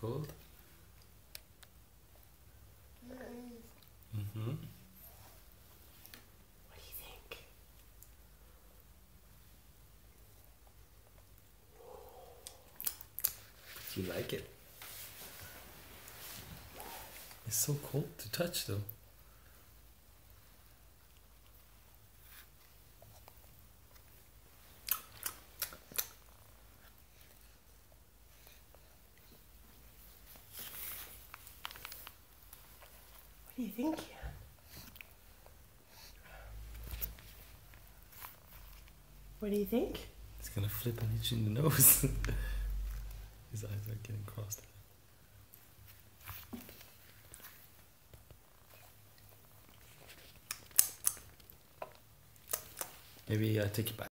cold? Mm-hmm. What do you think? Do you like it? It's so cold to touch though. What do you think, Ian? What do you think? It's gonna flip and hit you in the nose. His eyes are getting crossed. Maybe I take it back.